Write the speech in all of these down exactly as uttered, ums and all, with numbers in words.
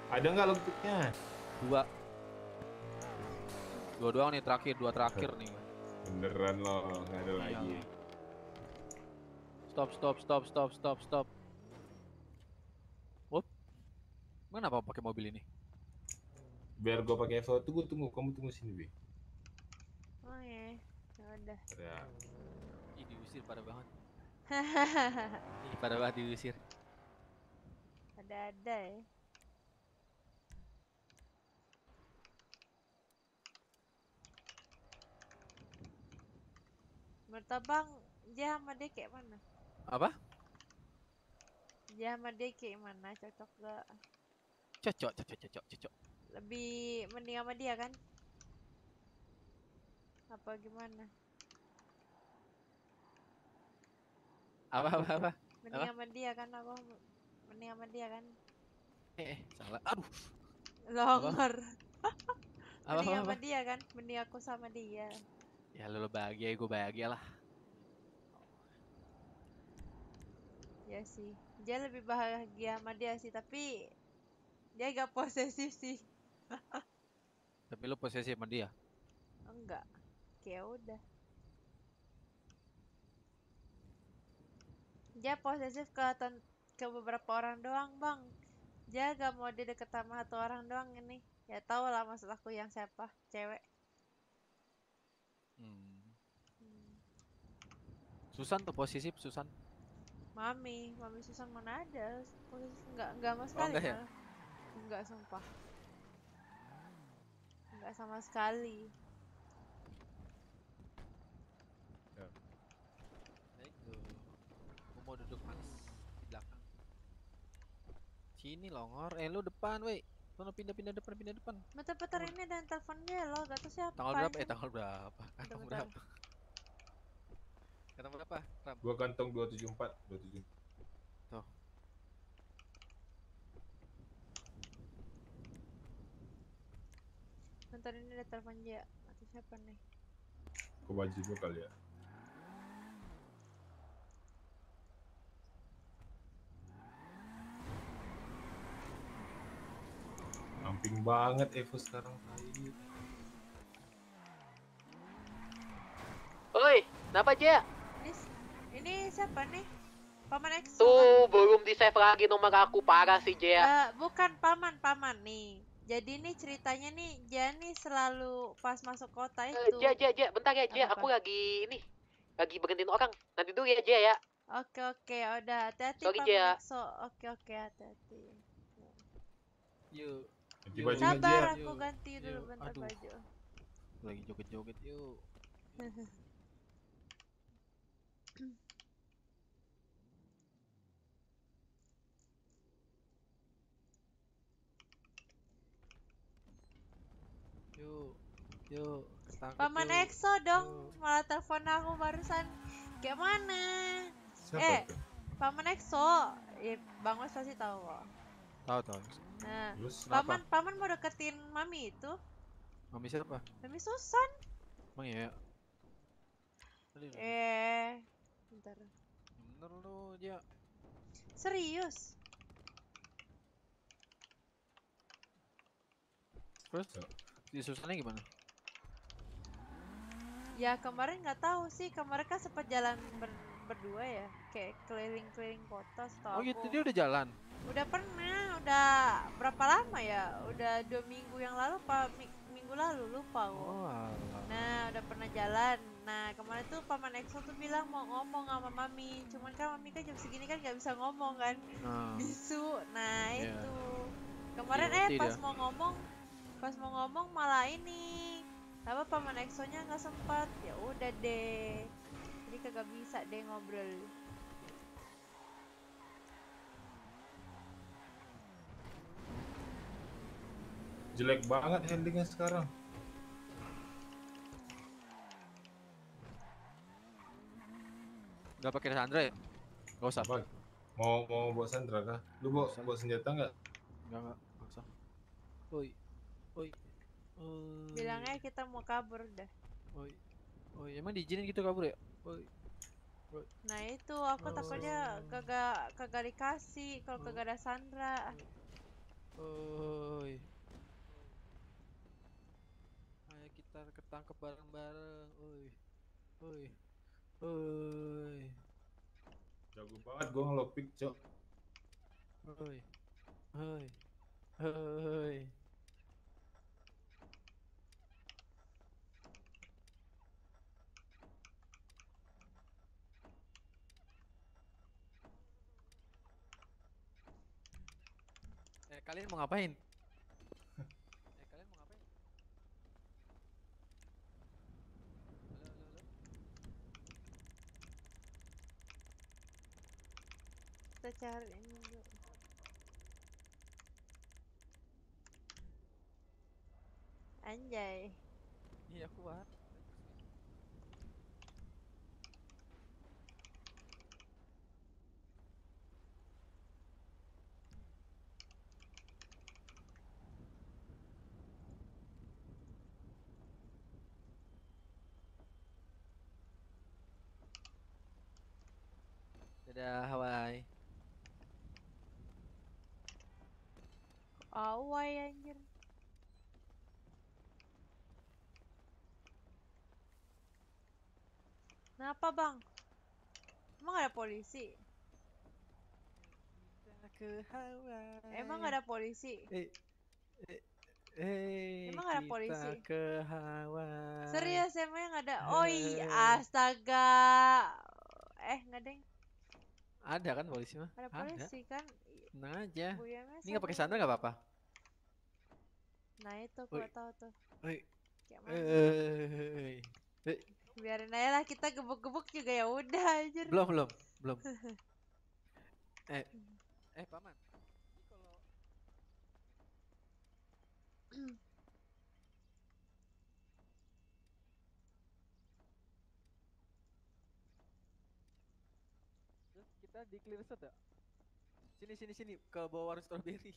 Ada nggak logbooknya? Dua. Dua doang nih terakhir, dua terakhir nih. Beneran loh, nggak ada lagi. Iyalah. Stop, stop, stop, stop, stop, stop. Wop. Mana apa pakai mobil ini? Biar gue pakai Evo, tunggu tunggu, kamu tunggu sini, Bi. Oh ya, ya udah. Ya. Ih, diusir pada banget. Ih, pada banget diusir. Ada-ada ya. Menurut abang, dia sama dia kayak mana? Apa? Dia sama dia kayak mana? Cocok gak? Cocok, cocok, cocok, cocok. Lebih mending sama dia kan? Apa gimana? Apa, apa, apa? Mending Apa? sama dia kan? Aku mending sama dia kan? Eh, eh, salah. Aduh. Longor. Apa, Mending apa, sama apa? dia kan? Mending aku sama dia. Ya lu bahagia, gue bahagia lah. Ya sih. Dia lebih bahagia sama dia sih, tapi dia agak posesif sih. Tapi lu posesif sama dia. Enggak. Kayak udah. Dia posesif ke ten- ke beberapa orang doang, Bang. Dia gak mau dia deket sama satu orang doang ini. Ya tau lah maksud aku yang siapa, cewek. Hmm. Hmm. Susan tuh posesif, Susan. Mami, Mami Susan mana ada posesif, enggak, enggak sama Oh sekali enggak ya? malah. Enggak, sumpah. Enggak sama sekali. Ya. Baik tuh. Gue mau duduk manis di belakang. Sini longor. Eh lu depan, weh. Sono pindah-pindah depan, pindah depan. Bentar-bentar ini ada yang telepon dia loh, gak tau siapa Tanggal berapa? Eh anjing. tanggal berapa? Kantong Bentar-bentar. berapa? Kantong berapa? Ram. Gua kantong dua tujuh empat, dua tujuh. Tuh. Bentar ini ada telepon dia. Atau siapa nih? Ke baju gua kali ya. Amping banget Evo sekarang tai. Oi, kenapa Jaya? Ini, ini siapa nih? Paman Exo Tuh, kan? belum di save lagi nomor aku, parah sih Jaya. Eh, bukan paman, paman nih. Jadi nih ceritanya nih, dia nih selalu pas masuk kota Eh, itu. Jaya, Jaya, Jaya, bentar ya Jaya, aku Apa-apa? lagi ini, lagi berhentiin orang. Nanti dulu ya Jaya ya. Oke oke, udah hati-hati Sorry paman Jaya. Exo. Oke oke, hati-hati. Yuk. Ganti Yuk. baju nggak, Sabar, Jia? aku Yuk. ganti dulu Yuk. bentar Aduh. baju. Lagi joget-joget yuk. Yuk. Yuk. Ketangkep Paman yuk. Exo dong, Yuk. malah telepon aku barusan. Kayak mana? Siapa Eh, tuh? paman Exo. Eh, Bang Wes pasti tahu kok. Tahu tahu. Nah, Terus Kenapa? paman paman mau deketin mami itu. Mami siapa? Mami Susan. Emang ya? Aduh, aduh, aduh. Eh, bentar. Bener lu dia. Serius? Terus Ya. di Susannya gimana? Ya kemarin nggak tahu sih, kemarin kan sempat jalan ber- berdua ya, kayak keliling-keliling kota setahu Oh aku. gitu dia udah jalan. Udah pernah, udah berapa lama ya? Udah dua minggu yang lalu, pak minggu lalu lupa aku. Oh alah. Nah, udah pernah jalan. Nah, kemarin tuh paman Exo tuh bilang mau ngomong sama mami, cuman kan mami kan jam segini kan nggak bisa ngomong kan, Nah, bisu. Nah Iya. itu kemarin eh Guilty pas dia. mau ngomong, pas mau ngomong malah ini apa paman Exonya nggak sempat. Ya udah deh, jadi kagak bisa deh ngobrol. Jelek banget handlingnya sekarang. Gak pakai Sandra ya? Gak usah. Apa? Mau mau bawa Sandra kah? Lu bawa, Usah. bawa senjata nggak? Enggak enggak. Gak usah. Oi. Oi. Oi. Bilangnya kita mau kabur dah. Oi. Oi. Emang diizinin gitu kabur ya? Oi. Oi. Nah itu aku Oh. takutnya kagak kagak dikasih kalau kagak ada Sandra. Oi. ketangkep bareng-bareng. Oi. Oi. Oi. Jago banget gua ngelockpick, Cok. Oi. Oi. Oi. Eh, kalian mau ngapain? Eh, kalian mau ngapain? Halo, halo, halo. Kita cari ini dulu. Anjay. Iya, kuat. Dadah, Hawaii. Awai anjir. Kenapa bang? Emang ada polisi? Kita ke Hawaii. Emang ada polisi? Eh, eh, eh, Emang ada kita polisi? ke Hawaii. Serius emang yang ada? Hai. Oh iya, astaga. Eh nggak deng, Ada kan polisi mah? ada polisi kan? Tenang aja. Bu Yame Ini nggak pakai sama. sandal nggak apa-apa. Nah itu Woi. gua tahu tuh. Oi. Kayak mana? Eh, eh, Biarin aja lah, kita gebuk-gebuk juga ya udah anjir. belum belum belum. Eh, eh paman. Ini kalau Terus kita di clear set ya? Sini sini sini ke bawah warung strawberry.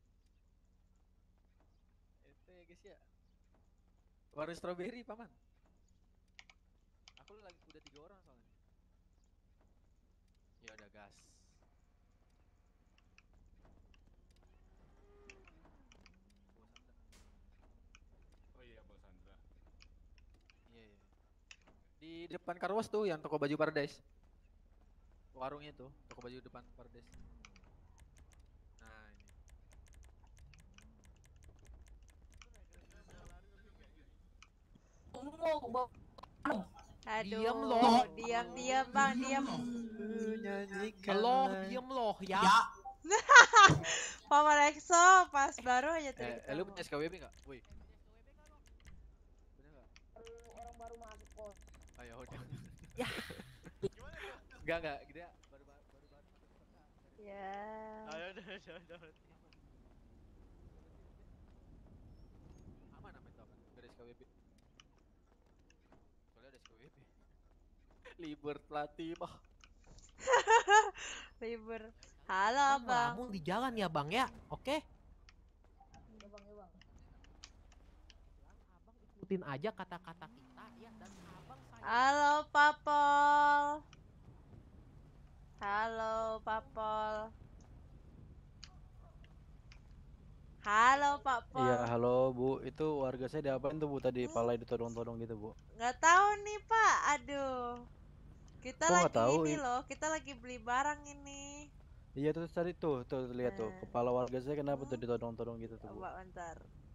Ente ya guys ya. Warung strawberry paman. Aku lagi udah tiga orang soalnya. Ya udah gas. Oh iya, Bos Sandra. Iya iya. Di depan Karwas tuh yang toko baju Paradise. Warungnya tuh, toko baju depan Paradise. Nah, ini. Aduh, Diam loh. diam diam bang, diam. Nyanyikan. Halo, diem loh ya. Paman Exo pas baru aja tadi Eh, eh, lu ketemu. punya S K W B nggak? Woi. Punya nggak? Orang baru masuk kos. Oh ya udah. Ya. Enggak enggak, dia baru baru baru baru masuk kota. Ya. Ayo, udah, udah, udah, udah. Aman aman tuh aman. Gak ada S K W B. Soalnya ada S K W B. Libur pelatih mah. Libur. Halo Bang, bang. ngelamun di jalan ya bang ya, oke? Ya bang, ya bang. Abang ikutin aja kata-kata kita ya dan abang sayang. Halo Papol. Halo Papol. Halo Pak Pol. Iya, halo Bu. Itu warga saya diapain tuh Bu tadi? Palai ditodong-todong gitu Bu. Nggak tahu nih Pak. Aduh. Kita Kok nggak lagi tahu? ini loh. Kita lagi beli barang ini. Iya tuh tadi tuh, tuh lihat tuh. Nah. Kepala warga saya kenapa tuh Hmm. ditodong-todong gitu tuh Bu? Coba bentar.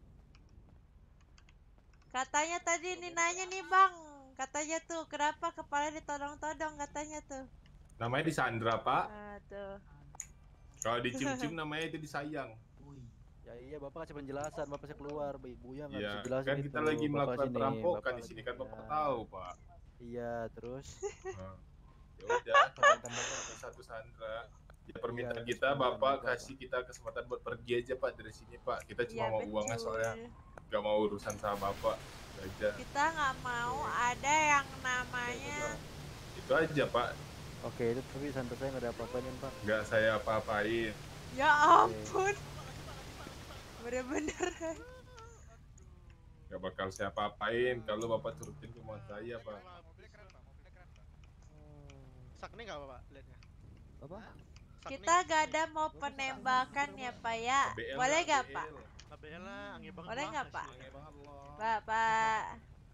Katanya tadi ini nanya nih Bang. Katanya tuh kenapa kepala ditodong-todong katanya tuh. Namanya disandra, Pak. Ah, tuh. Kalau dicium-cium namanya itu disayang. Ya iya Bapak kasih penjelasan, Bapak saya keluar, Ibunya nggak Iya, bisa jelasin kan itu. kita lagi Bapak melakukan sini, perampokan Bapak di sini lagi- kan Bapak ya. tahu, Pak. Iya, terus Nah, ya udah, kita satu Sandra. Ya, permintaan Iya, kita sebentar, Bapak bentar, kasih kita kesempatan buat pergi aja Pak dari sini Pak. Kita cuma Iya mau uangnya betul. soalnya nggak mau urusan sama Bapak. Itu aja. Kita nggak mau ada yang namanya. Itu aja Pak. oke itu tapi santai saya nggak ada apa-apain Pak. Nggak saya apa-apain. Ya ampun. Bener-bener. Nggak bakal saya apa-apain kalau Bapak turutin kemauan saya Pak. Sakni nggak apa pak? Lihatnya. Apa? Kita gak ada mau penembakan ya Pak ya. A B L Boleh lah, gak A B L. Pak? A B L lah, angin banget. Boleh lah, nggak, Pak? asli. Pak, Pak.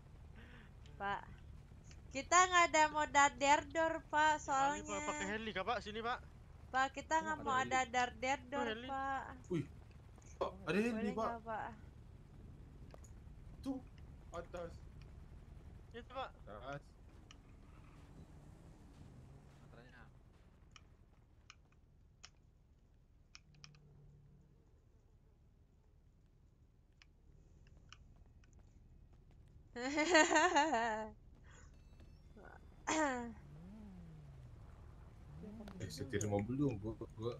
Pak. Kita nggak ada mau darderdor Pak, Kali, Pak, soalnya. pakai heli kak Pak, sini Pak. Pak, kita nggak mau ada darderdor Heli. Pak. Pak, ada heli Boleh pak. nggak Pak? Tuh, atas. Itu Pak. Atas. Antaranya. Eh, setir mobil dong, gua, gua,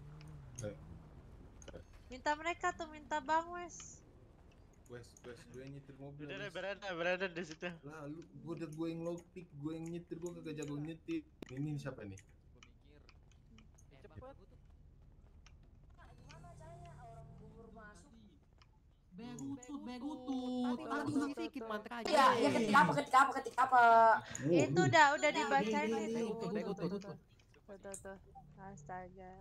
Minta mereka tuh, minta Bang Wes. Wes, Wes, gue yang nyetir mobil. Udah deh, Wes. berada, berada di situ. Lah, lu, gua udah gue yang lockpick, gue yang nyetir, gua kagak jago nyetir. Ini siapa nih? Gua mikir. Eh, Cepet. cepet. Gimana caranya orang bubur masuk? Begutut, begutut. Tadi sedikit mantra aja. Ya, ya ketika apa, ketika apa, ketika apa? Itu udah udah dibacain itu. Begutut, begutut. Tuh tuh tuh. Astaga.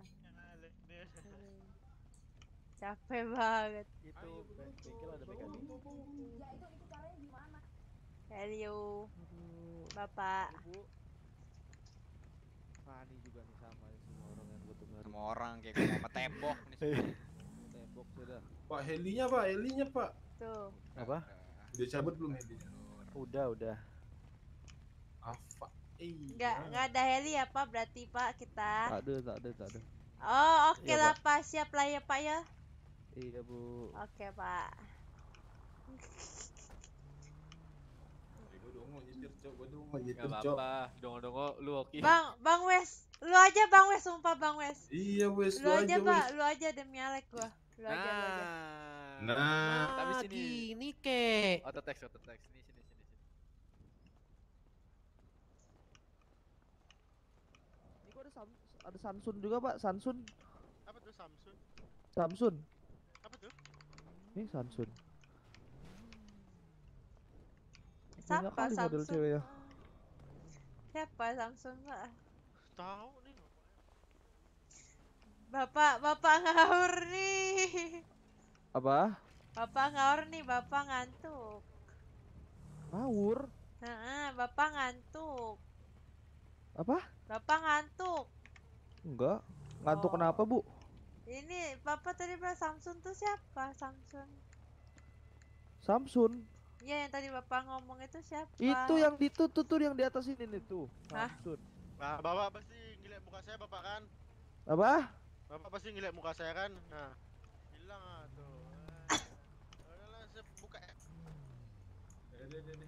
Capek banget. Itu bengkel ada mekanik. Ya itu itu caranya gimana? Hello. Bapak. Ibu. Fani juga nih sama semua orang yang butuh baru. Semua orang kayak gua sama tembok nih semua. Tembok sudah. Pak, helinya pak, helinya pak. Tuh. Apa? Udah cabut belum helinya? Udah, udah. Apa? Eh, Nggak nggak ada heli ya Pak, berarti Pak kita. Tak ada, tak ada, tak ada. Oh, oke Iya, lah Pak, siap lah ya Pak ya. Iya, Bu. Oke Pak. Gue dong mau nyetir cok, gue dong mau Gak nyetir cok. apa-apa. Dongo-dongo lu oke. Bang, Bang Wes, lu aja Bang Wes, sumpah Bang Wes. Iya Wes, Lu lu aja aja Pak, Wes. lu aja demi Alek gua. Lu aja, lu aja. Nah. Nah, Tapi Ah, sini. gini kek. Auto text, auto text. Sini, sini, sini, sini. Ini kok ada Sam ada Samsung juga, Pak. Samsung. Apa tuh Samsung? Samsung. Apa tuh? Ini Samsung. Siapa kali model Samsung? cewek ya. Siapa Samsung Pak? Tahu nih. Bapak, Bapak ngawur nih. Apa? Bapak ngawur nih, Bapak ngantuk. Ngawur. Heeh, Bapak ngantuk. Apa? Bapak ngantuk. Enggak. Ngantuk Oh. kenapa, Bu? Ini Bapak tadi bilang Samsung tuh siapa? Samsung. Samsung. Iya, yang tadi Bapak ngomong itu siapa? Itu yang di tuh, tuh, tuh yang di atas ini nih tuh. Hah? Samsung. Nah, Bapak pasti ngeliat muka saya Bapak kan? Apa? Bapak pasti ngeliat muka saya kan? Nah, hilang ah tuh. Ah. Udahlah, saya buka ya. Eh, deh, deh, deh.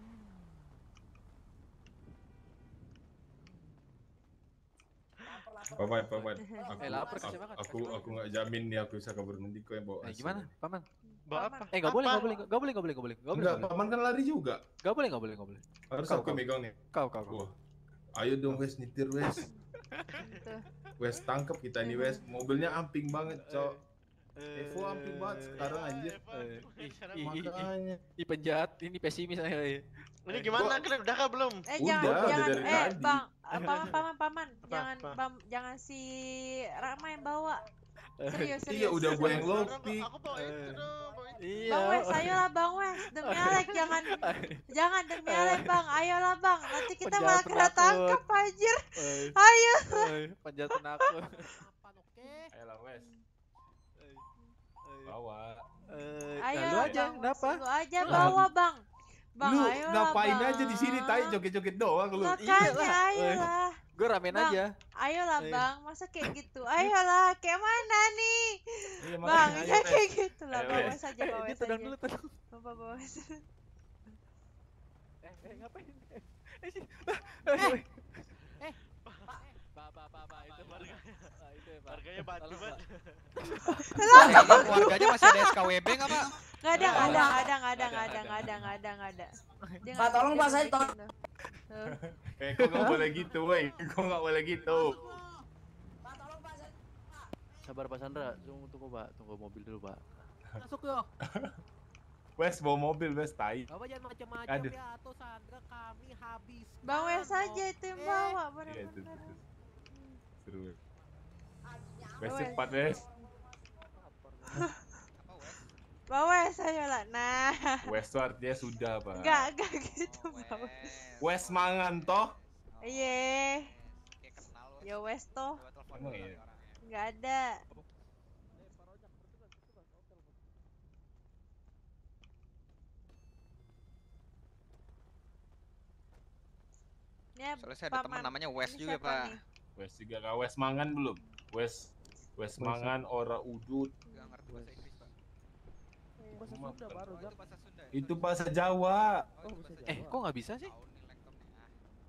Lapar, lapar. Paman, paman. Aku, Eh, lapar, aku, kasih makan, aku, kasih aku nggak jamin nih aku bisa kabur nanti kau yang bawa. Eh, nasi. gimana, paman? Bawa Paman. apa? Eh, nggak boleh, Apa? nggak boleh, nggak boleh, nggak boleh, nggak boleh, nggak boleh, Enggak, nggak boleh. paman kan lari juga. Nggak boleh, nggak boleh, nggak boleh. Harus Kau, aku kau. megang nih. Kau, kau, kau. Wah. Ayo dong Wes, nyetir Wes. Tuh. Wes tangkep kita nih Wes. Mobilnya amping banget, cok. Evo amping banget sekarang anjir. Evo, Eh, amping ih, sekarang. ih, ih, ih. Makanya. Ih, penjahat, ini pesimis saya. eh. Ini gimana? Kalian udah kah belum? Eh Udah, jangan udah jangan dari eh tadi. Bang, eh, paman paman paman, Apa, jangan apa? bam, jangan si Rama yang bawa. Serius serius. Iya, udah gue yang serius. lockpick. Aku bawa itu Eh. dong, bawa itu. Iya. Bang Wes, ayolah Bang Wes, demi Alek jangan jangan demi Alek Bang, ayolah Bang, nanti kita Penjahat malah kena penakut. tangkap anjir. Eh, Ayo. eh, penjahat penakut. Apa oke? Ayolah Wes, Eh, eh, bawa. eh, Ayo nah, lu aja, Bang Wes, kenapa? lu aja Lah, bawa Bang. Bang, Lu ayolah ngapain Bang. aja di sini tai joget-joget doang lu. Makanya Iyalah, eh. ayolah. Gue ramen Bang, aja. Ayolah Eh. Bang, masa kayak gitu? Ayolah, kayak mana nih? Iya, Bang, makanya, ya ayo, kayak gitu lah, Ayo, bawa Wes. Wes aja, Eh, bawa ini Wes tenang aja. dulu, tenang. Bawa bawa Wes. Eh, eh, ngapain? Eh, eh, sini. Eh, Eh, Pak, Pak, Pak, Pak, itu Pak. Ah, itu ya, Pak. Harganya batu Tolong, banget. Eh, Bang, keluarganya masih ada S K W B nggak, Pak? Nggak ada, nggak ada, Nggak nggak ada, nggak ada, ada, nggak ada, nggak nggak ada, nggak ada, nggak ada. Jangan- Pak, tolong, Pak, jangan saya bikin tolong. tuh. Tuh. Eh, kau nggak boleh gitu, woi. Kau nggak boleh gitu. Pak, tolong Pak, saya Sabar Pak Sandra, tunggu tunggu Pak, tunggu mobil dulu Pak. masuk yuk. Wes bawa mobil, Wes tai. Bapak jangan macam-macam Aduh. ya, atau Sandra kami habis. Bang Wes aja itu yang bawa, Iya, itu, bener-bener. itu. Seru. Wes Wes. cepat, Wes. Apa, Wes? Bang Wes ayo lah. Nah. West tuh artinya sudah, Pak. Enggak, enggak gitu, Oh, Bang. Wes. West mangan toh? Oh, Iya. kayak kenal lu. Ya Wes toh. Coba telepon Emang dulu iya? nih orangnya. Enggak ada. Ini Soalnya saya ada teman paman- namanya Wes ini juga, siapa Pak. nih? West juga kah? West mangan belum? West West mangan ora udut. Gak ngerti bahasa Inggris, Pak. Bahasa Maaf, Sunda kan. baru, Oh, Zak. itu bahasa Sunda. ya? Itu Sorry. bahasa Jawa. Oh, Oh, itu bahasa bahasa Eh, Jawa. kok nggak bisa sih? Tahu nih laptopnya.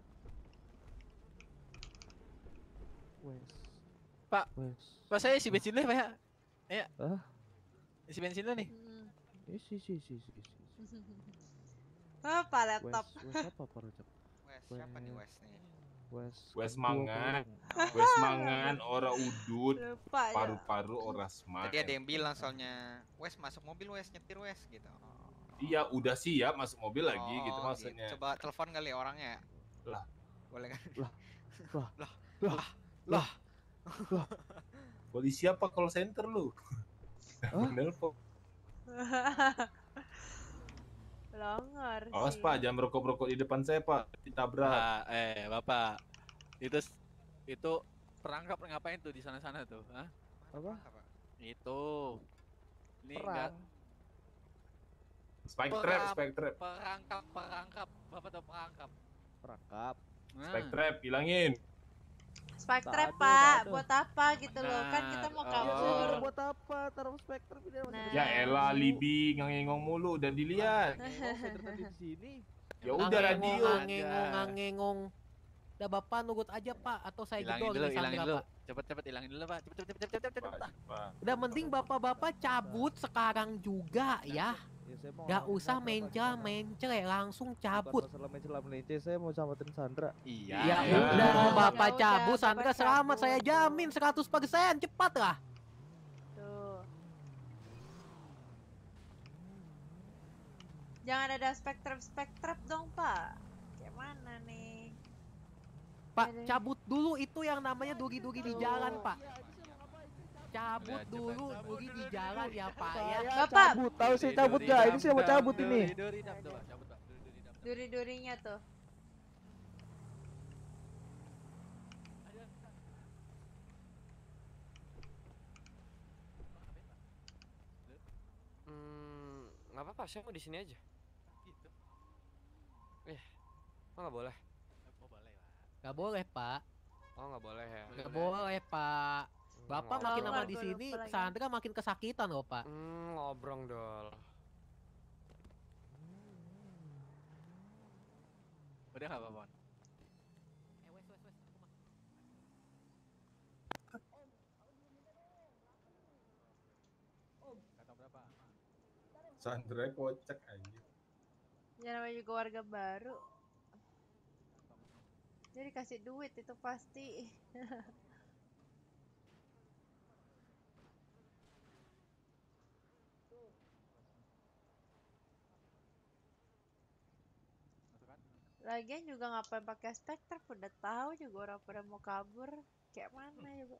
Wes. Pak. Wes. Pak, saya isi bensin dulu ya, Pak ya. Ayo. Hah? Isi bensin dulu nih. Hmm. Isi, isi, isi, isi, isi. Apa Wes, laptop? Wes apa Pak Rojak? Wes, siapa nih Wes nih? Wes. Wes kedua mangan. kurung. West mangan ora udut. Lupa ya. Paru-paru ora semangat. Tadi ada yang bilang soalnya, Wes masuk mobil Wes, nyetir Wes gitu. Iya, udah siap masuk mobil lagi gitu Oh, maksudnya. Coba telepon kali orangnya. Lah. Boleh kan? Lah. Lah. Lah. Lah. Lah. Lah. Polisi apa call center lu? Hah? Nelpon. Longor Awas sih. Pak, jangan merokok-merokok di depan saya Pak. Ditabrak. Pak, eh, Bapak. Itu s- itu perangkap ngapain tuh di sana-sana tuh? Hah? Apa? Itu. Ini enggak Perang. Spike Perang. trap, spike trap. perangkap, perangkap. Bapak tahu perangkap. Perangkap. Nah, Spike trap, hilangin. Spike Tak trap, ada, Pak. tak ada. Buat apa gitu loh? Kan kita mau Benar. kabur. Oh. Saya buat apa? Taruh spektrum ini masih Nah. Ya elah, Libi ngangengong mulu dan dilihat. Saya dari tadi di sini. Ya udah radio. Ngangengong, ngangengong. Udah Bapak nurut aja Pak, atau saya hilangin gedor dulu, di hilangin Sandra dulu. Pak. Cepet cepet hilangin dulu, Pak. Cepet cepet cepet cepet cepet. cepet. Pak, Pak. Udah mending Bapak-bapak cabut sekarang juga ya. Ya, saya mau Gak ngomong usah Sandra, Pak, mencel gimana? mencel langsung Bukan cabut. masalah mencela melinci, saya mau selamatin Sandra. Iya. Ya Ya. udah Ya Bapak udah, cabut, Bapak Sandra selamat, cabut. saya jamin seratus persen, cepat lah. Tuh. Jangan ada spektrum-spektrum dong, Pak. Kayak mana nih? Pak, Aduh. cabut dulu itu yang namanya duri-duri di jalan, Pak. Cabut Udah, dulu cepet. duri di jalan ya, Pak ya. Saya Bapak. cabut, tahu saya cabut gak? Ini saya mau cabut ini. Duri duri dam tuh, Pak. Cabut, Pak. Duri duri dam. Duri-durinya tuh. Hmm, nggak apa-apa, saya mau di sini aja. Gitu. Oh, nggak boleh. Oh, boleh, Pak. Gak boleh, Pak. Oh, nggak boleh ya. Gak boleh, Pak. Hmm, Bapak ngobrol. makin lama Ngobrol di dulu, sini, apalagi. Sandra makin kesakitan loh, Pak. Hmm, ngobrol dol. Udah enggak apa-apa. Eh, wes, wes, wes. Aku mah. Kata berapa? Sandra kocak aja. Ya namanya juga warga baru. Dia dikasih duit itu pasti. Lagian juga ngapain pakai spektrum, udah tahu juga orang pada mau kabur. Kayak mana juga.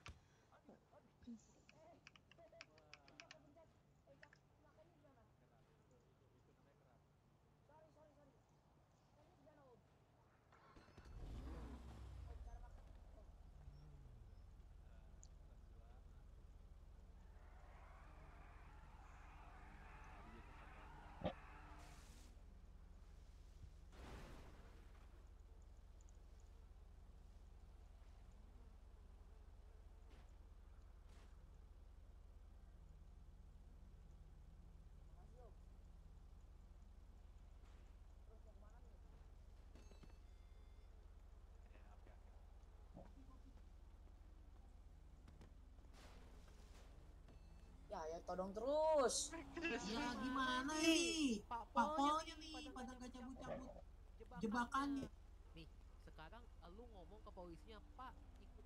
Ya, ya todong terus. Ya gimana nih? Pak Polnya nih pada gak cabut-cabut jebakannya. Nih, sekarang lu ngomong ke polisinya, Pak, ikut.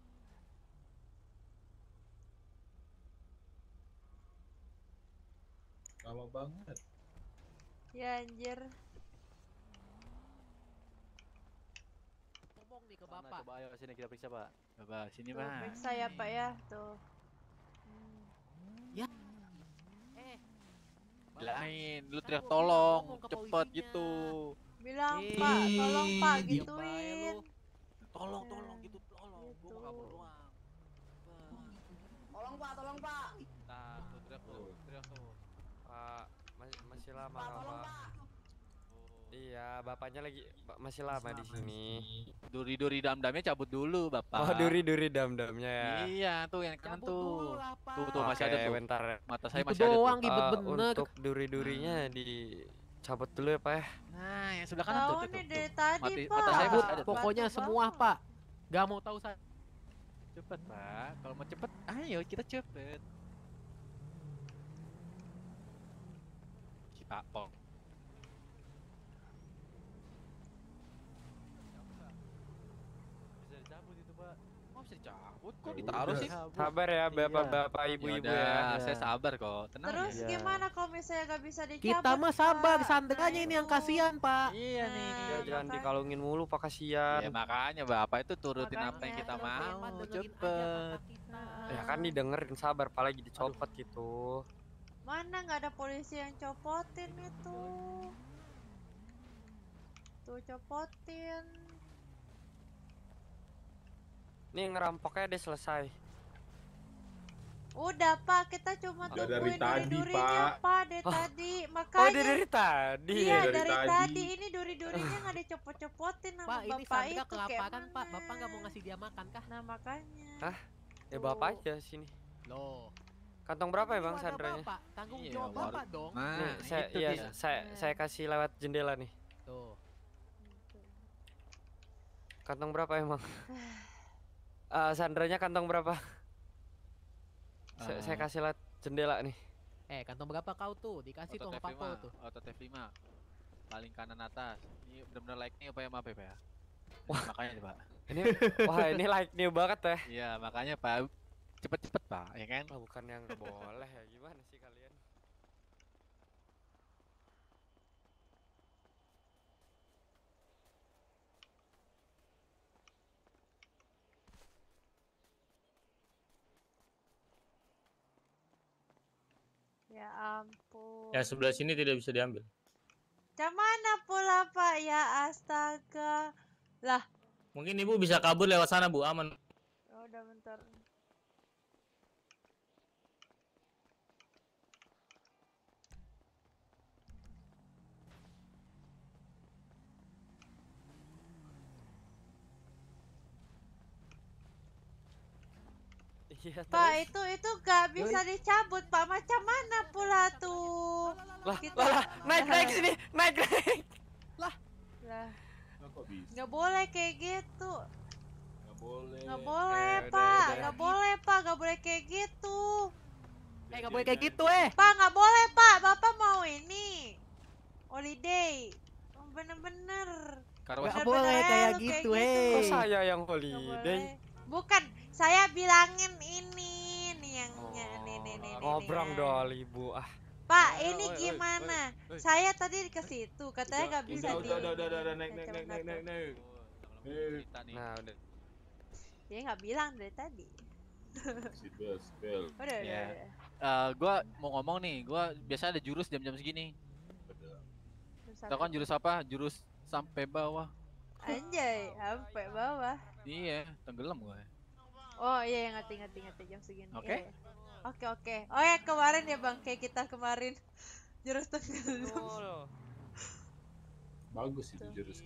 Lama banget. Ya anjir. Ngomong nih ke Mana, Bapak. coba ayo sini kita periksa, Pak. Bapak, sini, Tuh, Pak. periksa ya Pak ya. Tuh. Hmm. Eh, diapain? Lu teriak tolong, cepet gitu. Bilang Ih, Pak, tolong Pak diem bae gituin. lu. Tolong, tolong gitu, tolong. Gua mau kabur doang. Tolong Pak, tolong Pak. Nah, tuh teriak tuh, teriak tuh. Pak, masih, masih lama Pak, nggak, tolong Pak? Pak. Iya, bapaknya lagi ba- masih lama di sini. Duri-duri dam-damnya cabut dulu, Bapak. Oh, duri-duri dam-damnya ya. Iya, tuh yang kanan Cabut tuh. dulu lah, Pak. Tuh, tuh masih ada Oke, tuh. bentar ya. Mata saya Gitu masih ada tuh. doang, ribet Eh, bener. untuk duri-durinya dicabut dulu ya, Pak ya. Nah, yang sebelah kanan tuh, Tahu tuh, nih tuh, dari tuh. tadi Mati- Pak. mata saya Cabut masih ada tuh. pokoknya Batu semua, banget. Pak. Gak mau tahu saya. Cepet, Pak. Kalau mau cepet, ayo kita cepet. Kita pong. Bisa dicabut itu, Pak. Oh, bisa dicabut? Kok Ya ditaruh udah. sih? Sabar ya, bapak-bapak, ibu-ibu ya. Yaudah, saya sabar kok. Tenang Terus ya. gimana kalau misalnya gak bisa dicabut? Kita mah sabar, Pak? santai Nah, aja ini yang itu. kasihan, Pak. Iya nih. Nah, Ya, jangan makanya. dikalungin mulu, Pak, kasihan. Ya makanya Bapak itu turutin apa yang Makanya, kita terus mau, Dengerin aja cepet. kata kita. Ya kan didengerin, sabar, apalagi dicopot gitu. Mana nggak ada polisi yang copotin itu? Tuh copotin. Nih ngerampoknya udah selesai. Udah Pak, kita cuma Udah dari tungguin tadi, duri-durinya Pak. Pak dari Oh. tadi. Oh, Makanya udah dari tadi iya ya? dari dari tadi. tadi ini duri-durinya nggak dicopot-copotin sama Pak, ini bapak Sandra itu kayak kelaparan, Pak. mana? Bapak nggak mau ngasih dia makan kah? Nah makanya. Hah? Ya bapak Tuh. aja sini. Loh. Kantong berapa ya Ini Bang wadah Sandranya? Bapak, tanggung Iya, jawab baru- Bapak dong. Nah, Nih, saya itu iya, dia. saya saya kasih lewat jendela nih. Tuh. Kantong berapa emang? Eh Sandranya kantong berapa? Saya, saya Eh. kasih lewat jendela nih. Eh, kantong berapa kau tuh? Dikasih tuh Otot sama F Papo lima, tuh. otot F lima. Paling kanan atas. Ini benar-benar like nih apa ya, maaf ya, Pak ya. Wah, makanya nih, Pak. Ini wah ini like new banget ya. Iya, makanya Pak cepet-cepet, Pak, ya kan? Oh, bukan yang nggak boleh ya, gimana sih kalian? Ya ampun. Ya sebelah sini tidak bisa diambil. Cam mana pula Pak? Ya astaga. Lah, Mungkin ibu bisa kabur lewat sana bu, aman. oh, udah bentar. Iya Pak terus. itu itu gak bisa dicabut Pak. Macam mana pula tuh? Lah, Kita- lah, lah, naik naik sini, naik naik. Lah, Nah, kok bisa? nggak boleh kayak gitu. Nggak boleh. Nggak boleh Eh, udah, Pak. udah. Nggak boleh Pak. Nggak boleh kayak gitu. Eh, nggak boleh kayak gitu eh. Pak nggak boleh Pak. Bapak mau ini holiday. Oh, bener-bener. Karwas Nggak Bener-bener boleh aja kayak lu gitu, kayak eh. Kok saya yang Nggak holiday? boleh. Bukan, saya bilangin ini nih yang Oh, nih nih nih nih. ngobrol nih. dol ibu ah. Pak, Eh, ini oi, oi, gimana? oi, oi. Saya tadi ke situ, katanya nggak bisa Udah, di. udah, udah, udah, udah, naik, naik, Kacamata. naik, naik, naik, naik. Cerita nih. Nah udah. Dia nggak bilang dari tadi. Seatbelt, seatbelt. Udah, udah, Ya. udah. Eh, gua mau ngomong nih, gua biasa ada jurus jam-jam segini. Terus Tahu kan jurus apa? Jurus sampai bawah. Anjay, sampai bawah. Iya, tenggelam gua. Oh iya, ngerti, ngerti, ngerti jam segini. Oke. Iya, iya. Oke, oke. Oh ya kemarin ya bang, kayak kita kemarin jurus tenggelam. Oh, Bagus itu jurus.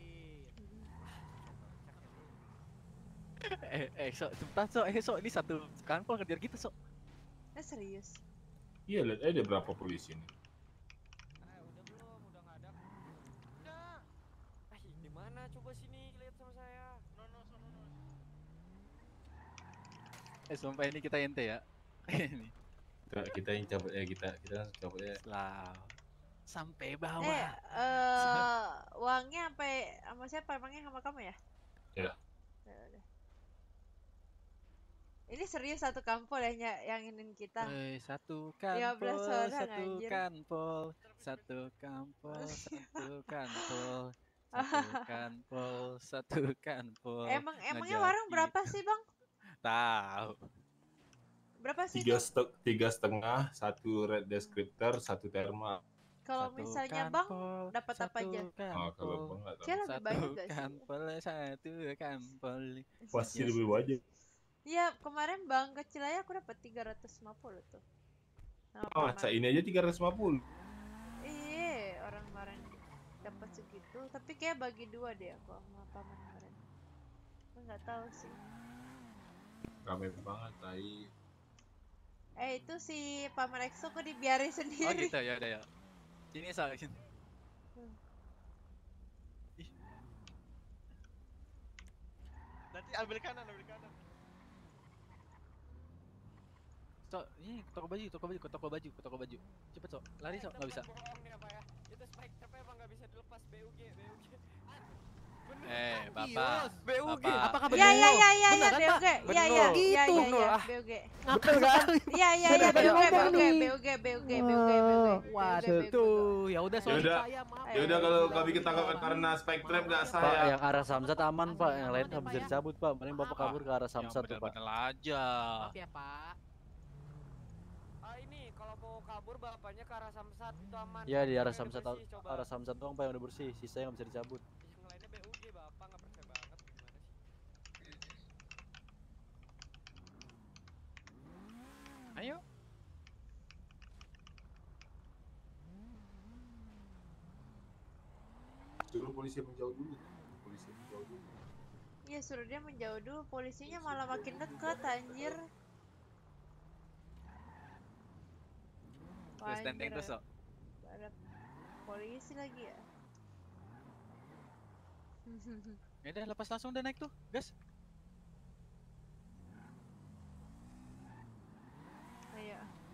eh, eh, sok, cepetan sok, eh, sok, ini satu kanpol ngejar kita, sok. Eh serius? Iya, lihat aja ada berapa polisi nih. udah belum, udah nggak ada. Udah. Ah, di mana? Coba sini lihat sama saya. No, no, so, no, no. Eh, sumpah ini kita ente ya. Ini. Kita, kita yang cabut ya kita kita cabut ya. Lah. Sampai Eh, bawah. eh, uangnya sampai sama siapa? Emangnya sama kamu ya? Ya. Ya udah. Ini serius satu kampung ya ny- yang ingin kita. Eh, satu lima belas kanpol, orang, satu anjir. kanpol, satu kanpol, satu kanpol, satu kanpol, satu kanpol. Emang emangnya ngejar warung berapa kita. sih bang? Tahu. Berapa sih? Tiga Bang? stek, tiga setengah, satu red descriptor, satu thermal. Kalau Satu misalnya kan bang pol, dapat apa satu aja? kan Ah, kalau pol, bang nggak tahu. Kayak lebih satu banyak gak sih? kan pol, satu kan pol. Pasti Yes. lebih banyak. Iya, kemarin bang kecil aja aku dapat tiga ratus lima puluh tuh. Sama Oh, masa paman. ini aja tiga ratus lima puluh. Iya, orang kemarin dapat segitu, tapi kayak bagi dua deh aku sama paman kemarin. Aku nggak tahu sih. Rame banget, tai. Eh itu si paman Exo kok dibiarin Oh sendiri? gitu ya udah ya. Sini Sal, sini. Hmm. Ih, Nanti ambil kanan, ambil kanan. Cok, ini ke toko baju, toko baju, ke toko baju, ke toko baju. Cepet Cok, lari Cok, nggak bisa. Bohong nih apa ya? Itu spike trap emang nggak bisa dilepas. B U G, B U G. Bener. Eh, Bapak. B U G. Bapak. Apakah Iya iya iya iya Bener iya kan, B U G. Pak? Iya iya Bener. iya Gitu, iya Nul, iya ah. B U G. Ngakak sekali. Iya iya Saya iya udah B U G ngomong B U G nih. B U G B U G B U G B U G. Waduh, ya udah sorry. Yaudah. Saya maaf. Ya udah kalau kami ketangkap karena spike trap nggak sah Pak, ya. yang arah Samsat aman Pak, yang lain Aman ya, nggak bisa Pak, ya? dicabut Pak. Mending Bapak Pak, kabur ke arah Samsat tuh Pak. bener-bener aja. Maaf ya Pak. Ah ini kalau mau kabur bapaknya ke arah Samsat itu aman. Ya di arah Yang udah Samsat, bersih, coba. arah Samsat doang Pak yang udah bersih, sisanya nggak bisa dicabut. Yang lainnya B U G bapak nggak percaya banget gimana sih? Ayo. Suruh polisi menjauh dulu. Polisi menjauh dulu. Iya suruh dia menjauh dulu, polisinya malah makin dekat anjir. Wah, Terus tenteng anjir, terus Cok. ada polisi lagi ya. Ya udah lepas langsung udah naik tuh, gas. Ayo.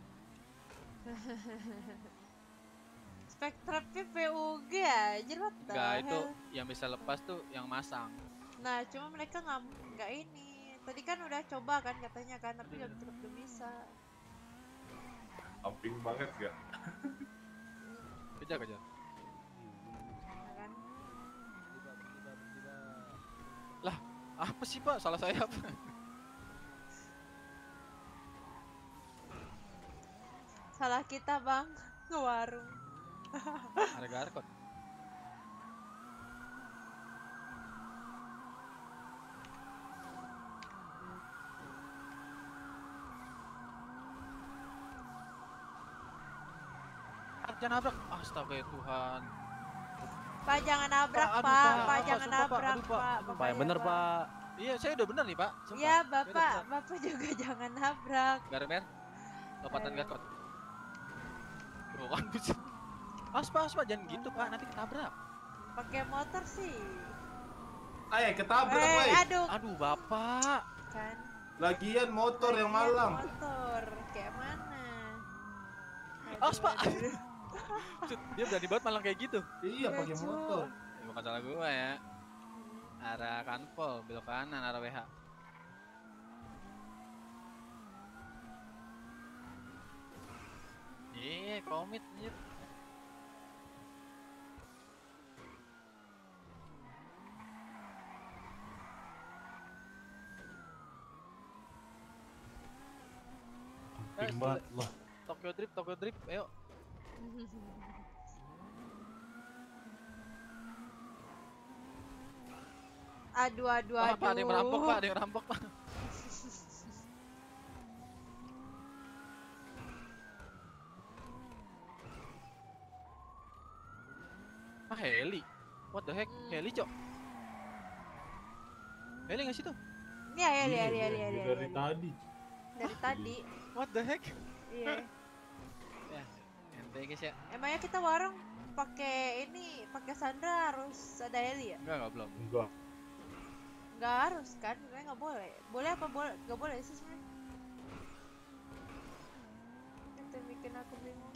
Spektrapnya P U G aja what the Enggak, itu hell. yang bisa lepas tuh yang masang. Nah cuma mereka nggak nggak ini. Tadi kan udah coba kan katanya kan, tapi nggak tetap belum bisa. Amping banget gak? Kejar kejar. Ya kan? Lah, apa sih Pak? Salah saya apa? Salah kita bang, ke warung. Ada garkot. Ah, jangan nabrak. Astaga ya Tuhan. Pak jangan nabrak Pak, aduh, pak, Pak. pak Pak, jangan sumpah, Pak. nabrak Aduh, Pak. pak. Aduh, Pak yang bener Pak. Iya, saya udah bener nih Pak. Sumpah. Iya Saya udah bapak, bener. bapak juga jangan nabrak. Garmer, lopatan Ayo. garkot. Bro, kan buset. As Pak, as Pak, jangan gitu Pak, nanti ketabrak. Pakai motor sih. Ayo ketabrak, Eh, woi. aduh Aduh Bapak. kan. Lagian motor yang Lagian malam. Motor kayak mana? As, Pak. Aduh, aduh. Cut, dia berani banget malah kayak gitu. Iya, pakai Lucu. motor. Ya, bukan salah gua ya. Arah kanpol, belok kanan arah W H. Iya, komit anjir. Eh, Amping banget lah. Tokyo Drift, Tokyo Drift, ayo. Aduh aduh Pak, aduh. Pak, ada yang merampok, Pak, ada yang merampok, Pak. Ah, heli. What the heck? Hmm. Heli, Cok. Heli nggak sih tuh? Iya iya iya Iya, iya iya, iya iya. dari iya. tadi. Dari tadi. What the heck? Iya. Ya, ente guys ya. Emangnya kita warung pakai ini, pakai Sandra harus ada heli ya? Enggak, enggak belum. Enggak. Nggak harus kan? Sebenarnya nggak boleh. Boleh apa boleh? Nggak boleh sih sebenarnya. Itu bikin aku bingung.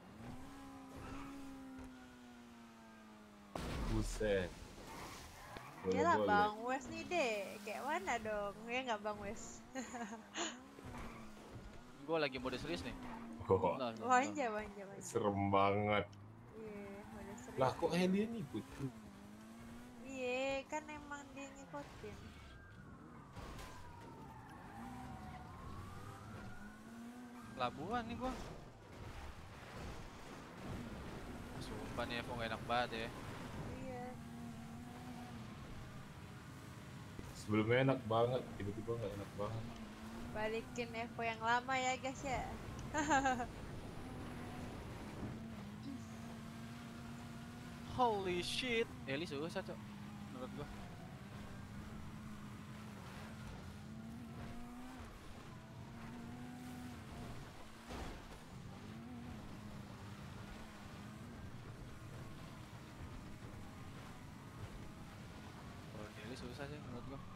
Buset. Boleh, Yalah boleh. Bang Wes nih deh. Kayak mana dong? Ya nggak Bang Wes? Gue lagi mode serius nih. Oh, Lah, lah, lah. Wanja wanja wanja. serem banget. Iya, udah serius. Lah kok Heli ini ikut? Iya, kan emang dia ngikutin. Pelabuhan nih gua. Sumpah nih Evo gak enak banget ya. Iya. Sebelumnya enak banget, tiba-tiba nggak enak banget. Balikin Evo yang lama ya guys ya. Holy shit. Eli susah cok. Menurut gua. Kalau Eli susah sih menurut gua.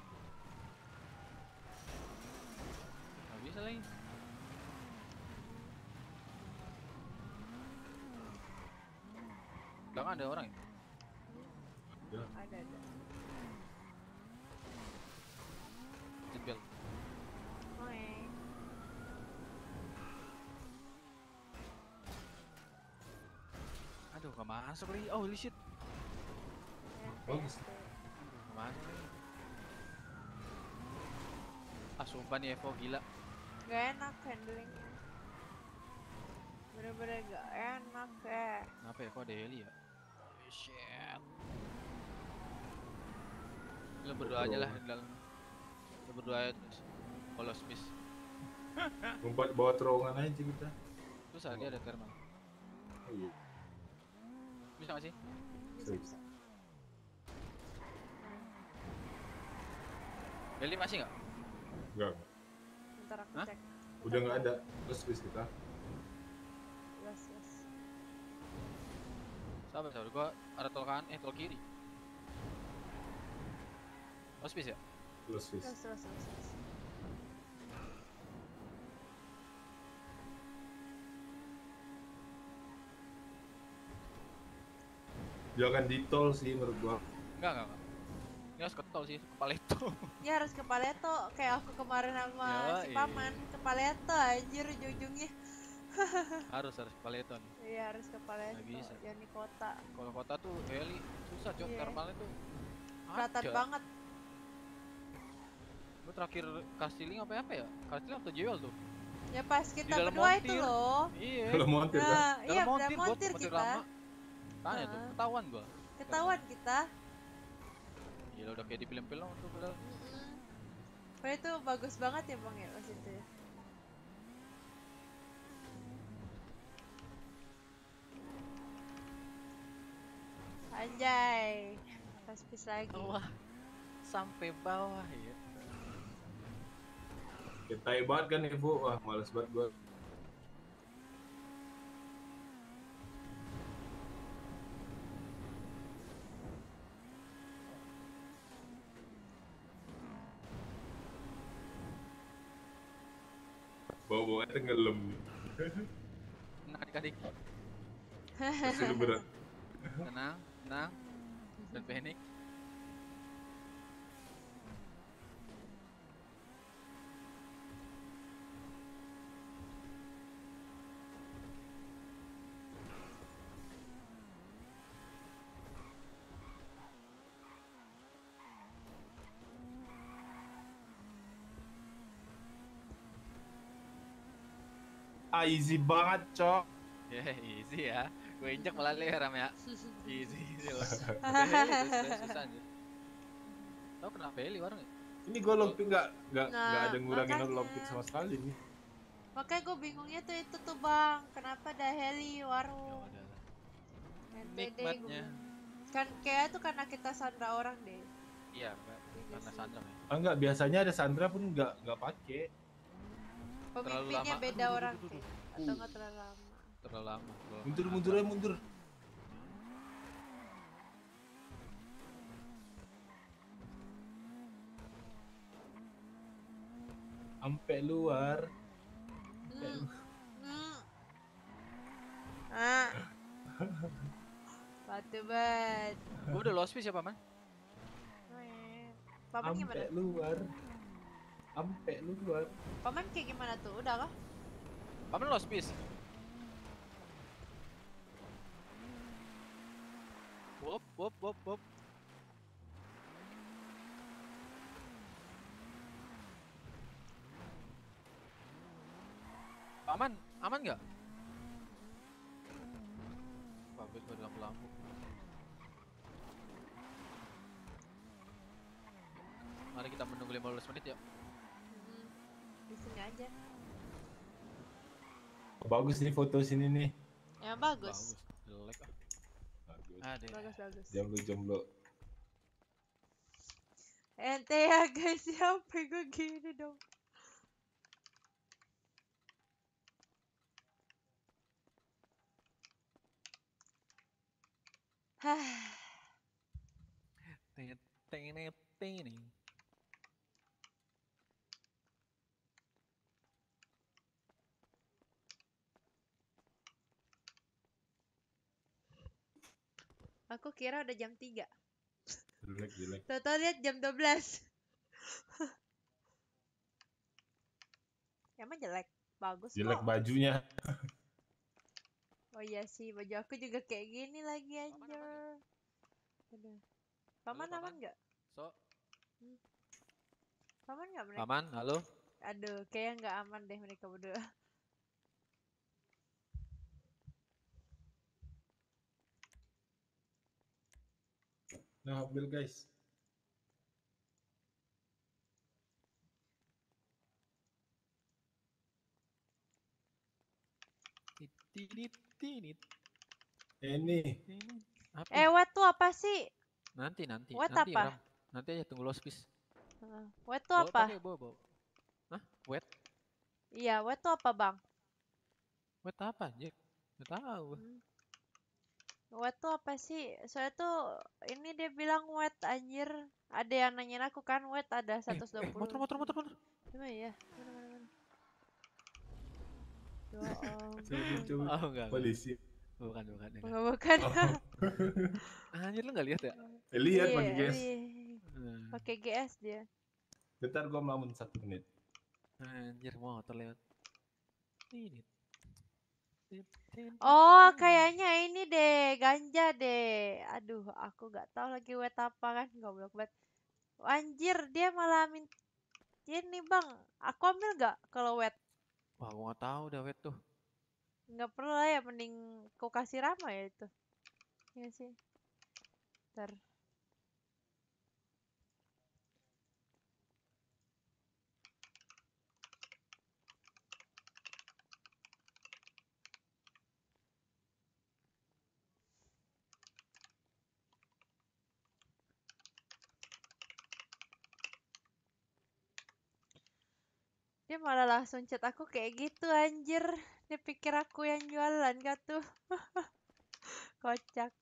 Gak bisa lagi. Belakang ada orang ya? Ya. Ada ada. Jebel. Oke. Aduh, gak masuk lagi. Oh, holy shit. Bagus. Gak masuk lagi. Ah, sumpah nih Evo gila. Gak enak handlingnya. Bener-bener gak enak ya. Kenapa ya? Kok ada Heli ya? Holy shit. Lo berdoa aja lah di dalam. Lo berdoa aja terus. Kalau miss. Lompat bawah terowongan aja kita. Terus lagi ada thermal. Oh iya. Bisa gak sih? Bisa bisa. Heli masih gak? Enggak. Ntar aku Hah? cek. Udah nggak ada. Terus bis kita. Yes yes. Sabar sabar, gua ada tol kanan, eh tol kiri. Hospice ya? Terus bis. Terus terus terus. terus. Jangan di tol sih menurut gua. Enggak enggak enggak. Ini harus ke tol sih, ke Paleto. Ya harus ke Paleto kayak aku kemarin sama Yoi. si Paman ke Paleto anjir ujung-ujungnya. Harus harus ke Paleto nih. Iya harus ke Paleto. Nggak bisa. Jangan di kota. Kalau kota tuh heli susah cok, Iya. thermalnya tuh Kelihatan ada. banget. Gue terakhir Castilling apa apa ya? Castilling atau Jewel tuh? Ya pas kita dalam berdua itu montir. loh. Iya. Kalau montir kan. Nah, iya Dalam udah montir, gua montir montir kita. lama. Tanya tuh, Heeh. ketahuan gua. Ketahuan kita. Gila udah kayak di film-film tuh padahal. Mm-mm. Padahal itu bagus banget ya bang ya pas itu ya. Anjay. Pas pis lagi. Wah. Sampai bawah ya. Kita tai banget kan Evo. Wah, males banget gua. Bawa-bawa tenggelam nih. Tenang adik-adik. Pasti lu berat. Tenang, tenang. Dan panik. Ah, easy banget, Cok. Ya, easy ya. Gue injek malah leher Ram, ya. Easy, easy loh. Udah heli terus udah susah anjir. Tau kenapa heli warung ya? Ini gua lompit nggak nggak Nah, nggak ada ngurangin makanya. lompit sama sekali nih. Makanya gue bingungnya tuh itu tuh bang. Kenapa ada heli Ya warung? udah lah. Ente deh, gua Nikmatnya. bingung. Kan kayak tuh karena kita sandra orang deh. Iya, Mbak. Iya Karena sih. Sandra ya. Ah enggak, biasanya ada Sandra pun nggak nggak pakai. Pemimpinnya lama. beda Aduh, orang aduh, aduh, kayak. Atau nggak terlalu lama. Terlalu lama. Gua Mundur nggak mundur nabrak. aja mundur. Sampai luar. Sampai Hmm. luar. Hmm. Ah. Batu bat. Gua udah lost piece ya, Paman? Paman gimana? Sampai luar. Sampai luar. Paman kayak gimana tuh? Udah kah? Paman lost piece. Wop, wop, wop, wop. Aman, aman nggak? Wah, gue Tuh ada lampu-lampu. Mari kita menunggu lima belas menit ya. Hmm, di sini aja. Bagus nih foto sini nih. Ya bagus. Jelek ah. Bagus. Ada. Bagus bagus. Jomblo-jomblo. Ente ya guys, sampai gue gini dong. Hah. Aku kira udah jam tiga. Jelek, jelek. Total lihat jam dua belas. Emang jelek? Bagus Jelek kok. bajunya. Oh iya sih, baju aku juga kayak gini lagi anjir. Aduh. Paman Halo, aman Paman. nggak? So, Hmm. Paman nggak mereka? Paman, halo. Aduh, kayaknya nggak aman deh mereka berdua. Nah, mobil guys. Titit, titit. Eh, ini. Apa? Eh, what tuh apa sih? Nanti, nanti, What nanti, apa? Ram. Nanti aja tunggu lospis. Heeh. What tuh Bawa apa? pakai, bawa, bawa. Hah? Wet? Iya, what tuh apa bang? Wet apa anjir? Nggak tahu. Hmm. What tuh apa sih? Soalnya tuh ini dia bilang wet anjir. Ada yang nanyain aku kan wet ada Eh, seratus dua eh, puluh. motor, motor, motor, motor. Gimana ya? Mana mana mana. Ya Coba, ampun. coba. Oh, enggak, enggak. Polisi. Bukan, bukan, enggak. Enggak bukan. Oh. Anjir lu nggak lihat ya? Eh, lihat Iya, pakai guys. iya. Hmm. Pakai G S dia. Bentar gua melamun satu menit. Anjir motor lewat. Ini. Oh, kayaknya ini deh, ganja deh. Aduh, aku nggak tahu lagi wet apa kan, goblok banget. Anjir, dia malah min ini bang. Aku ambil nggak kalau wet? Wah, gua nggak tahu udah wet tuh. Nggak perlu lah ya, mending kau kasih Rama ya itu. Iya sih. Ntar. Dia malah langsung chat aku kayak gitu anjir. Dia pikir aku yang jualan gak tuh. Kocak.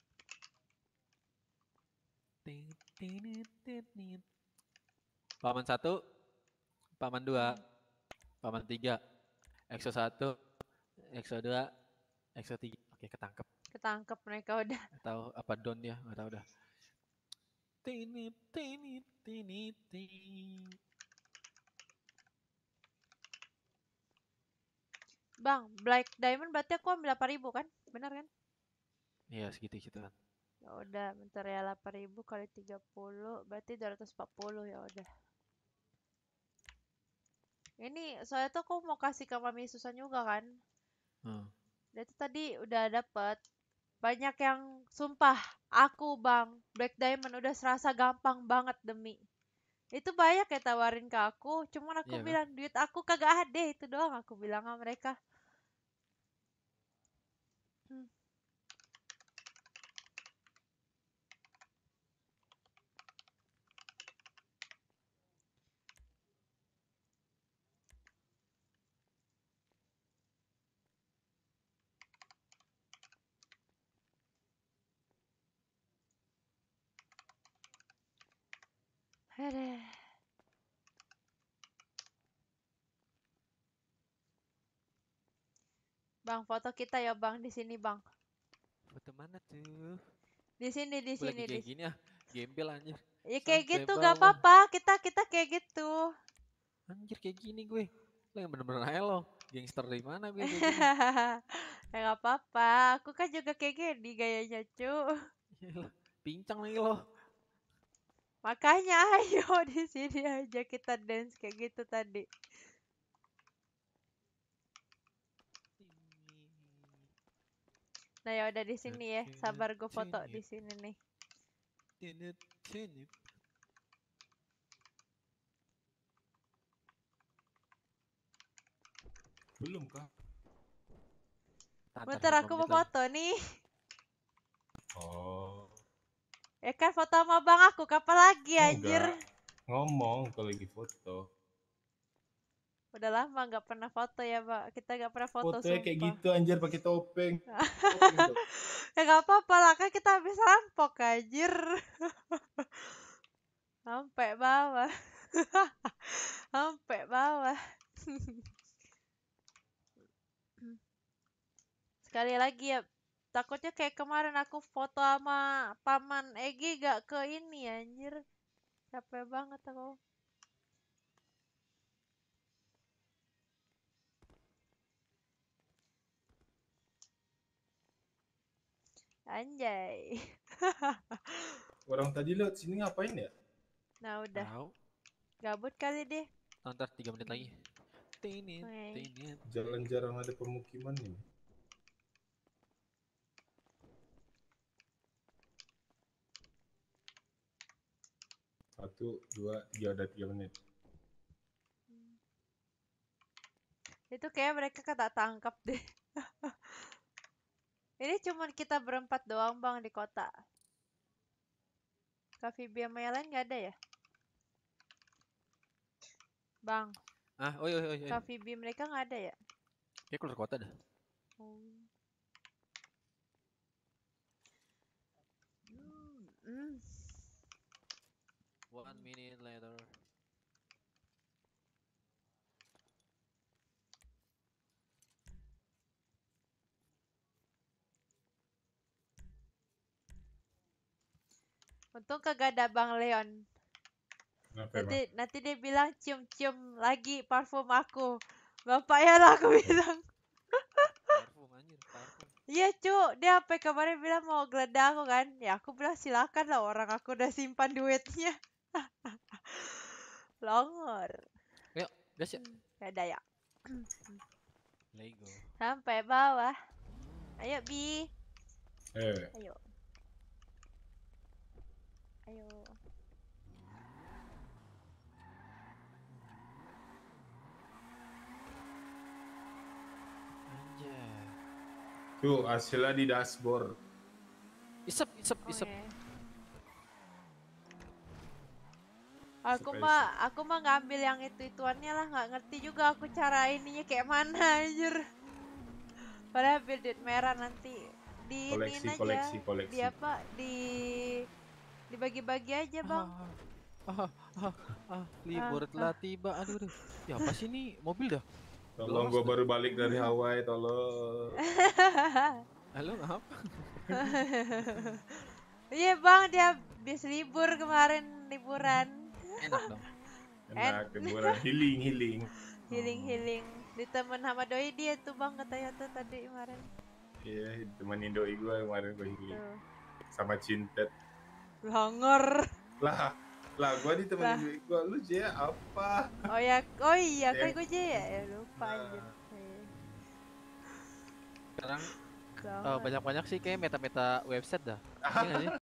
Paman satu, paman dua, paman tiga, exo satu, exo dua, exo tiga. Oke, ketangkep. Ketangkep mereka udah. Nggak tahu apa don dia, nggak tahu dah. Tinit, tinit, tinit, tinit. Bang, Black Diamond berarti aku ambil delapan ribu kan? Benar kan? Iya, segitu-gitu kan. Ya udah, bentar ya delapan ribu kali tiga puluh berarti dua ratus empat puluh ya udah. Ini soalnya tuh aku mau kasih ke Mami Susan juga kan. Hmm. Dan itu tadi udah dapet. Banyak yang sumpah, aku bang, Black Diamond udah serasa gampang banget demi. Itu banyak ya tawarin ke aku, cuman aku Iya kan? bilang duit aku kagak ada, itu doang aku bilang sama mereka. Hmm. Aduh. Bang, foto kita ya bang di sini bang. Foto mana tuh? Di sini di Gua sini lagi di. kayak gini ah, gembel anjir. Ya kayak Sampai gitu gak bawah. apa-apa, kita kita kayak gitu. Anjir kayak gini gue. Lo yang bener-bener aja lo. Gangster dari mana gue kayak gini? Ya gak apa-apa, aku kan juga kayak gini gayanya cu. Yalah, pincang lagi lo. Makanya ayo di sini aja kita dance kayak gitu tadi. Nah ya udah di sini ya, sabar gue foto di sini nih. Belum kah? Bentar aku mau foto nih. Oh. Ya kan foto sama bang aku, kapan lagi anjir? Enggak. Ngomong kalau lagi foto. Udah lama nggak pernah foto ya, Pak. Kita nggak pernah foto, Fotonya kayak sumpah. gitu anjir pakai topeng. Ya nggak apa-apa lah, kan kita habis rampok anjir. Sampai bawah. Sampai bawah. Sekali lagi ya, takutnya kayak kemarin aku foto sama paman Egi gak ke ini anjir. Capek banget aku. Anjay. Orang tadi lewat sini ngapain ya? Nah udah. Tahu. Gabut kali deh. Ntar tiga menit lagi. Tinit, Oke. tinit. Jalan jarang ada pemukiman ini. Satu, dua, tiga, udah tiga menit. Itu kayak mereka kata tangkap deh. Ini cuman kita berempat doang bang di kota. Cafe B sama yang lain nggak ada ya? Bang. Ah, oi oi oi. oi. Cafe B mereka nggak ada ya? Kayak keluar kota dah. Oh. Hmm, hmm. One minute later. Untung kagak ada Bang Leon. Kenapa Nanti emang? nanti dia bilang cium-cium lagi parfum aku. Bapaknya lah aku bilang. Parfum anjir, parfum. Iya cu, dia apa kemarin bilang mau geledah aku kan. Ya aku bilang silakan lah, orang aku udah simpan duitnya. Longor. Yuk, gas ya. Gak ada ya. Lego. Sampai bawah. Ayo Bi. Eh. Ayo. Ayo. Anjay. Tuh hasilnya di dashboard. Isep, isep, isep. Oke. Aku Supaya mah, aku mah ngambil yang itu-ituannya lah, nggak ngerti juga aku cara ininya kayak mana anjir. Padahal biar duit merah nanti di Koleksi, iniin aja. koleksi, koleksi. Di apa? Di dibagi-bagi aja, Bang. Ah, ah, ah, ah, libur Ah, telah ah. tiba. Aduh, aduh. Ya apa sih ini mobil dah? Tolong, gua baru balik dari Hawaii, tolong. Halo, ngapa? Iya, Bang, dia habis libur kemarin, liburan. Enak dong. Enak, liburan healing, healing. Healing, healing. Ditemen sama doi dia tuh, Bang, katanya tuh tadi kemarin. Iya, temenin doi gua kemarin gua healing. Tuh. Sama Cintet. Longor. Lah, lah gua ditemenin doi gua, lu Jaya apa? Oh ya, oh iya kan Yang- gue aja ya, ya lupa anjir. Sekarang Longor. eh, banyak-banyak sih kayak meta-meta website dah. Iya nggak sih?